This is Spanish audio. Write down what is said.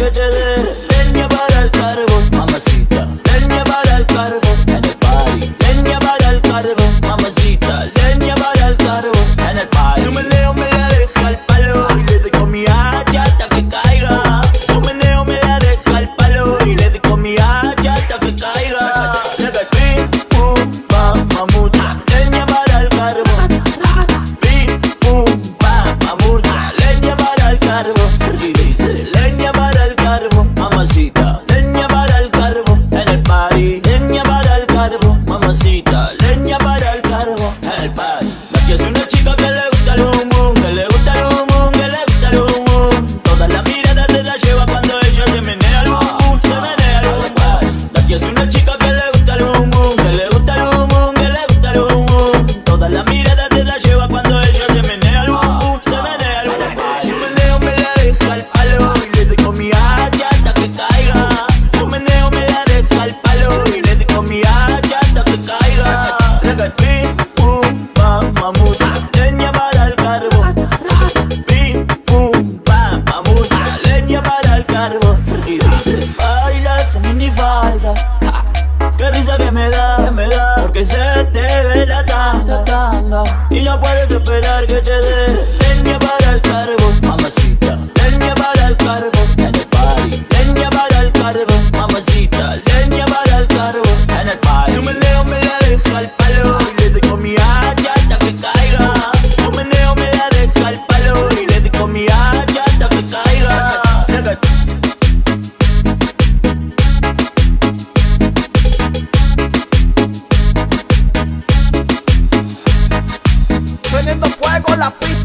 que te dé leña para el carbón, mamacita. Leña para el carbón en el party. Leña para el carbón, mamacita. Leña para el carbón en el party. Su meneo me la deja al palo y le doy con mi hacha hasta que caiga. Su meneo me la deja al palo y le doy con mi hacha hasta que caiga. Pim, pum, pam, mamucha. Leña para el carbón. Pim, pum, pam, mamucha. Leña para el carbón. Y dice leña para el carbón, mamacita. Leña para el carbón en el party. Leña para el carbón, mamacita. Leña para el carbón en el party. Aquí es una chica que le gusta el boom boom, que le gusta el boom boom, que le gusta el boom boom. Todas las miradas te la lleva cuando ella se menea el boom boom, se menea el boom boom. Aquí es una chica que le gusta el boom boom, que le gusta el boom boom, que le gusta el boom boom. Todas las miradas te la lleva cuando ella se menea el boom boom, se menea el boom boom. Su meneo me la deja al palo y le doy con mi hacha hasta que caiga. Su meneo me la deja al palo y le doy con mi hacha hasta que caiga. Pim, pum, pam, mamucha. Leña para el carbón. Pim, pum, pam, mamucha. Leña para el carbón. Y dice, baila esa minifalda. Qué risa que me da, porque se te ve la tanga. Y no puedes esperar que te dé leña para el carbón, mamacita. Leña para el carbón en el party. Leña para el carbón, mamacita. Leña para el carbón en el party. Su meneo me la deja al palo y le doy con mi hacha hasta que caiga. Su meneo me la deja al palo y le doy con mi hacha hasta que caiga. Prendiendo fuego la pista.